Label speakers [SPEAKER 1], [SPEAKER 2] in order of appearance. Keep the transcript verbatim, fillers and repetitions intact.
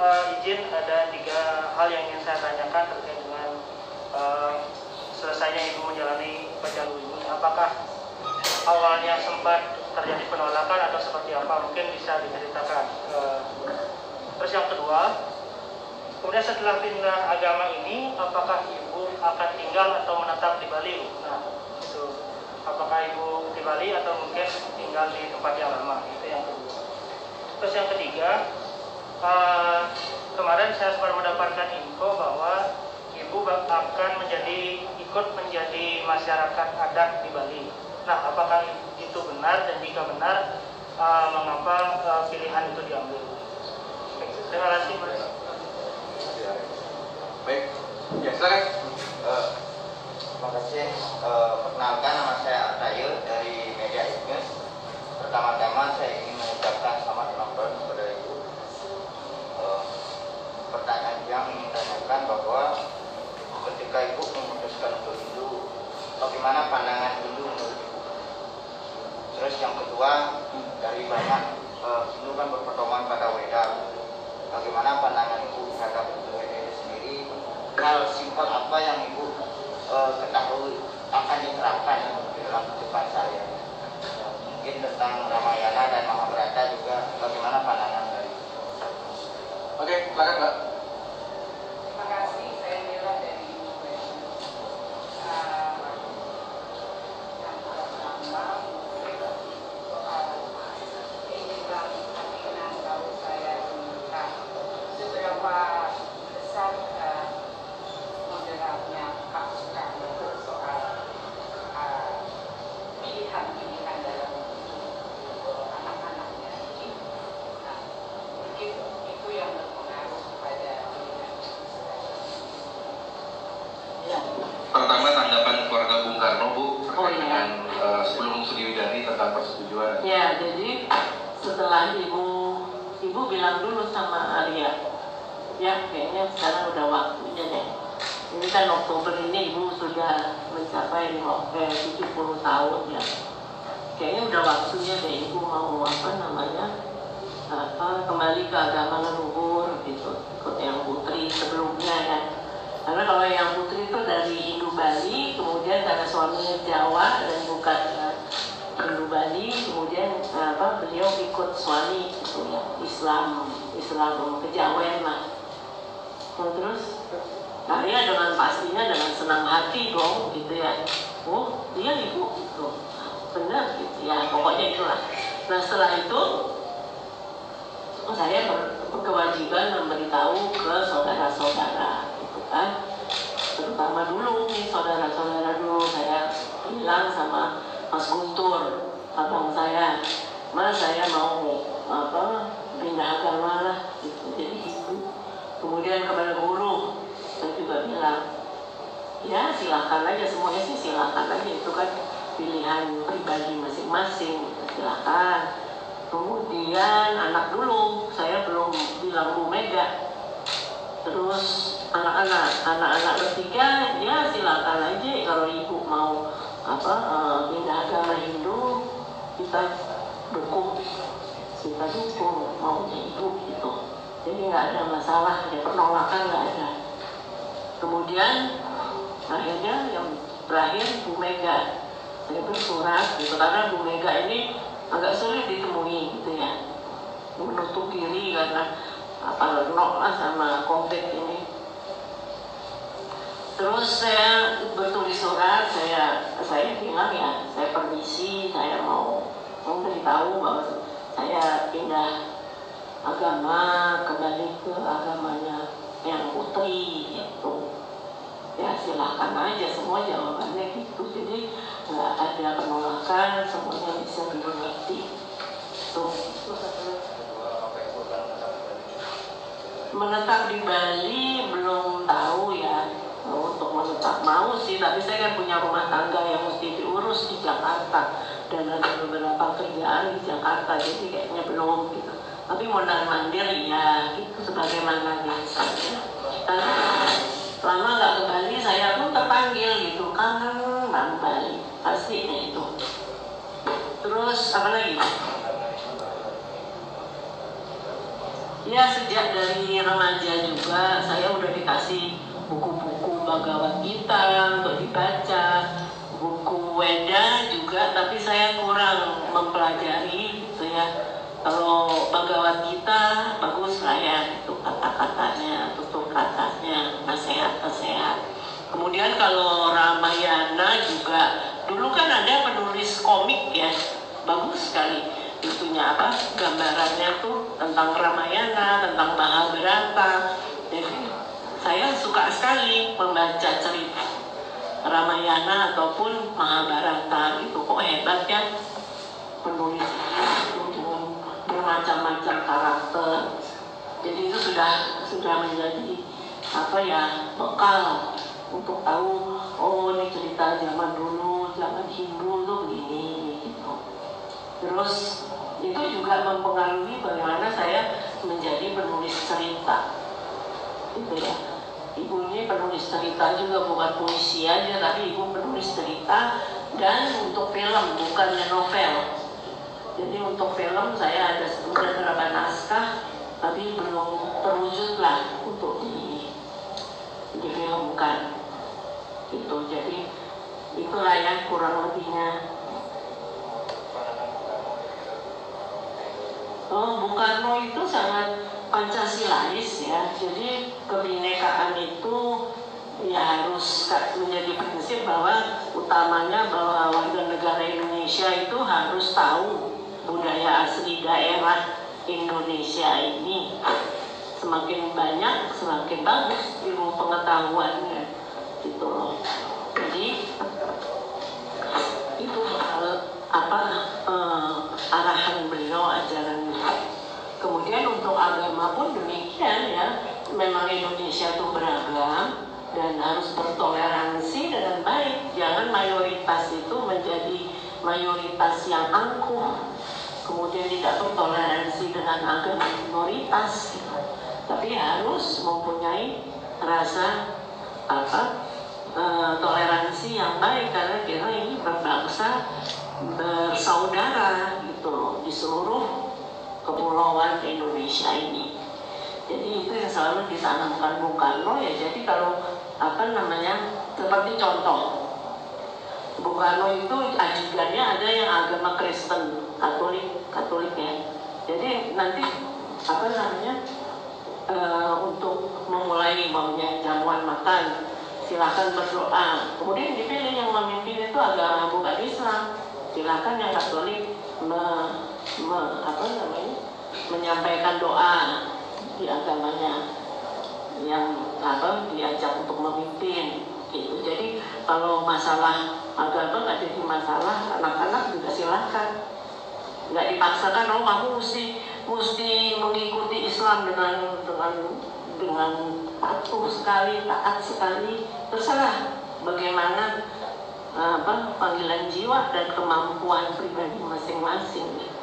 [SPEAKER 1] uh, izin ada tiga hal yang ingin saya tanyakan terkait dengan uh, selesainya Ibu menjalani upacara ini. Apakah awalnya sempat terjadi penolakan atau seperti apa? Mungkin bisa diceritakan. Uh, terus yang kedua, kemudian setelah pindah agama ini, apakah Ibu akan tinggal atau menetap di Bali? Nah, itu. Apakah Ibu di Bali atau mungkin tinggal di tempat yang lama? Itu yang kedua. Terus yang ketiga, uh, kemarin saya sempat mendapatkan info bahwa Ibu akan menjadi ikut menjadi masyarakat adat di Bali. Nah, apakah itu benar, dan jika benar, uh, mengapa uh, pilihan itu diambil? Baik, terima kasih, Mas.
[SPEAKER 2] Baik, ya silakan. Uh, terima kasih. Uh, perkenalkan, nama saya Artayo dari Media News. Pertama-tama saya ingin mengucapkan selamat ulang tahun kepada Ibu. Uh, pertanyaan yang ingin tanyakan bahwa ketika Ibu memutuskan untuk Hindu, bagaimana pandangan Hindu menurut Ibu? Terus yang kedua, dari banyak uh, Hindu kan berpedoman pada Weda, bagaimana pandangan Ibu terhadap Weda itu sendiri? Hal simpel apa yang Ibu uh, ketahui akan diterapkan di dalam kehidupan saya? Mungkin tentang Ramayana dan Mahabharata juga, bagaimana pandangan dari Ibu? Oke, silakan Mbak.
[SPEAKER 3] Terima kasih, saya Mila dari yang pertama soal ini bang keinginan kalau saya menikah, seberapa besar uh, moderatnya Pak Soekarno soal uh, pilihan-pilihan dalam hidup anak-anaknya ini. Nah, mungkin itu yang berpengaruh pada pilihan.
[SPEAKER 4] Ya.
[SPEAKER 5] Pertama, tanggapan keluarga Bung Karno, Bu, terkait
[SPEAKER 4] Oh, iya.
[SPEAKER 5] dengan uh, sebelum Sriwidari tentang persetujuan.
[SPEAKER 4] Ya, jadi setelah ibu ibu bilang dulu sama Arya, ya kayaknya sekarang udah waktunya deh. Ini kan Oktober ini ibu sudah mencapai tujuh puluh tahun ya. Kayaknya udah waktunya deh ibu mau apa namanya apa kembali ke agama leluhur gitu, ikut yang putri sebelumnya ya. Karena kalau yang putri itu dari Hindu Bali, kemudian karena suaminya Jawa dan bukan uh, Hindu Bali, kemudian uh, apa beliau ikut suami gitu ya, Islam Islam kejawen lah. Nah, terus Arya dengan pastinya dengan senang hati dong gitu ya. Oh iya ibu gitu, benar gitu ya, pokoknya itulah. Nah setelah itu saya ber, berkewajiban memberitahu ke saudara-saudara gitu kan, terutama dulu nih saudara-saudara dulu. Saya bilang sama Mas Guntur, abang saya, Mas saya mau apa pindah agama lah gitu, jadi ibu. Kemudian kepada guru saya juga bilang, ya silakan aja, semuanya sih silakan aja, itu kan pilihan pribadi masing-masing, silakan. Kemudian anak dulu, saya belum bilang Bu Mega. Terus anak-anak, anak-anak bertiga, ya silakan aja kalau ibu mau apa uh, pindah agama Hindu, kita dukung, kita dukung maunya ibu gitu. Jadi nggak ada masalah, ada penolakan nggak ada. Kemudian akhirnya yang terakhir Bu Mega, saya bersurat gitu karena Bu Mega ini agak sulit ditemui gitu ya, menutup diri karena apa renok lah sama COVID ini. Terus saya bertulis surat, saya saya bilang ya, saya permisi, saya mau memberitahu bahwa saya pindah agama, kembali ke agamanya yang putri gitu. Ya silahkan aja, semua jawabannya gitu. Jadi nggak ada penolakan, semuanya bisa dimengerti. Tuh. Menetap di Bali belum tahu ya. Untuk menetap mau sih, tapi saya kan punya rumah tangga yang mesti diurus di Jakarta dan ada beberapa kerjaan di Jakarta, jadi kayaknya belum gitu. Tapi mondar mandir ya gitu sebagaimana biasanya. Dan selama nggak ke Bali saya pun terpanggil gitu, kangen Bang Bali pastinya itu. Terus apa lagi? Ya sejak dari remaja juga saya udah dikasih buku-buku Bhagavad Gita untuk dibaca, buku Weda juga, tapi saya kurang mempelajari gitu ya. Kalau Bhagavad Gita bagus lah ya, itu kata-katanya, tutur katanya, nasihat-nasihat. Kemudian kalau Ramayana juga, dulu kan ada penulis komik ya, bagus sekali. Itunya apa, gambarannya tuh tentang Ramayana, tentang Mahabharata. Jadi saya suka sekali membaca cerita Ramayana ataupun Mahabharata. Itu kok hebat ya penulis itu dengan bermacam-macam karakter. Jadi itu sudah sudah menjadi apa ya, bekal untuk tahu, oh ini cerita zaman dulu, zaman Hindu tuh begini gitu. Terus itu juga mempengaruhi bagaimana saya menjadi penulis cerita gitu ya. Ibu ini penulis cerita juga, bukan puisi aja, tapi ibu penulis cerita dan untuk film, bukannya novel. Jadi untuk film saya ada beberapa naskah, tapi belum terwujud lah untuk di difilmkan gitu. Jadi itulah ya kurang lebihnya. Oh, Bung Karno itu sangat Pancasilais ya. Jadi kebinekaan itu ya harus menjadi prinsip bahwa utamanya bahwa warga negara Indonesia itu harus tahu budaya asli daerah Indonesia ini. Semakin banyak semakin bagus ilmu pengetahuannya gitu loh. Jadi itu hal apa eh, arahan beliau, ajaran beliau. Kemudian untuk agama pun demikian ya, memang Indonesia itu beragam dan harus bertoleransi dengan baik. Jangan mayoritas itu menjadi mayoritas yang angkuh, kemudian tidak bertoleransi dengan agama minoritas gitu. Tapi harus mempunyai rasa apa e, toleransi yang baik, karena kita ini berbangsa, bersaudara gitu loh di seluruh kepulauan Indonesia ini. Jadi itu yang selalu ditanamkan Bung Karno ya. Jadi kalau apa namanya, seperti contoh Bung Karno itu ajudannya ada yang agama Kristen, Katolik, Katolik ya. Jadi nanti apa namanya e, untuk memulai maunya jamuan makan, silakan berdoa. Kemudian dipilih yang memimpin itu agama bukan Islam, silakan yang Katolik me, me, apa namanya menyampaikan doa di agamanya yang apa diajak untuk memimpin gitu. Jadi kalau masalah agama nggak jadi masalah, anak-anak juga silakan, nggak dipaksakan, oh kamu mesti mesti mengikuti Islam dengan dengan dengan patuh sekali, taat sekali, terserah bagaimana apa panggilan jiwa dan kemampuan pribadi masing-masing.